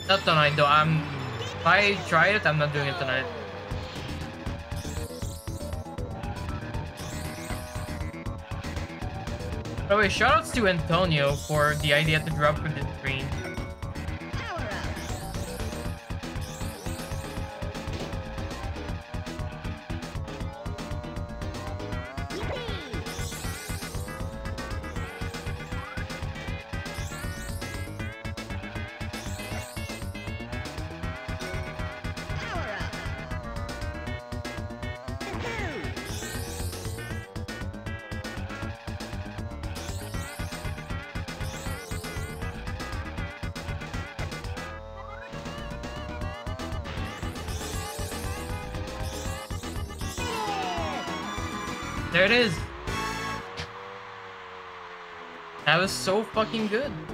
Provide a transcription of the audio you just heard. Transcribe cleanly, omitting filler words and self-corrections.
Not tonight though. If I try it, I'm not doing it tonight. By the way, shoutouts to Antonio for the idea to drop for the screen. There it is. That was so fucking good.